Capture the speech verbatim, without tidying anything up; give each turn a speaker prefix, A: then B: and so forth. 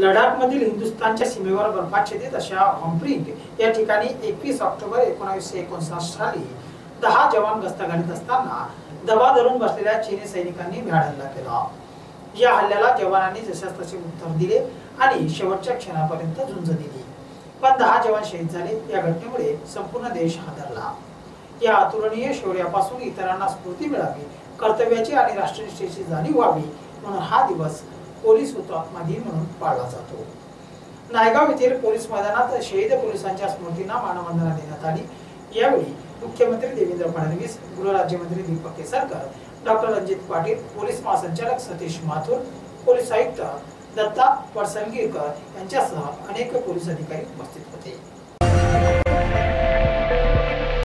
A: लडाखमधील हिंदुस्थानच्या सीमेवर बर्फाच्छादित अशा हम्प्रिंग या ठिकाणी एकवीस ऑक्टोबर एकोणीसशे एकोणसाठ साली दहा जवान गस्त घालत असताना दबा धरून बसलेल्या चीनी सैनिकांनी भ्याड हल्ला केला। या हल्ल्याला जवानांनी जशास तसे उत्तर दिले आणि शेवटच्या क्षणापर्यंत झुंज दिली, पण दहा जवान शहीद झाले। या घटनेमुळे संपूर्ण देश हादरला। या अतुलनीय शौर्यापासून इतरांना स्फूर्ती मिळावी, कर्तव्याची आणि राष्ट्रनिष्ठेची जाणीव व्हावी म्हणून हा दिवस पोलीस हुतात्मा दिन म्हणून पाळला जातो। नायगाव येथील पोलीस मैदानात शहीद पोलिसांच्या स्मृतींना मानवंदना देण्यात आली। यावेळी मुख्यमंत्री देवेंद्र फडणवीस, गृहराज्यमंत्री दीपक केसरकर, डॉक्टर रणजित पाटील, पोलीस महासंचालक सतीश माथुर, पोलीस आयुक्त दत्ता पडसलगीकर यांच्यासह अनेक पोलीस अधिकारी उपस्थित होते।